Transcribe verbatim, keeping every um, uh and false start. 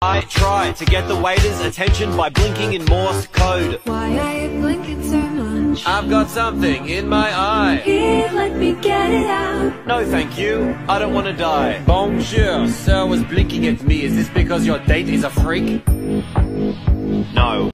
I try to get the waiter's attention by blinking in Morse code. Why are you blinking so much? I've got something in my eye. Here, let me get it out. No thank you, I don't want to die. Bonjour, sir was blinking at me. Is this because your date is a freak? No.